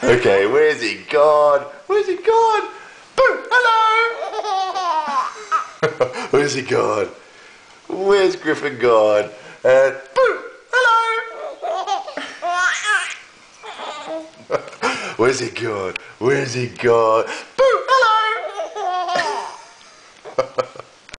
Okay, where's he gone? Where's he gone? Boo! Hello! Where's he gone? Where's Griffin gone? And boo! Hello! Where's he gone? Where's he gone? Boo! Hello!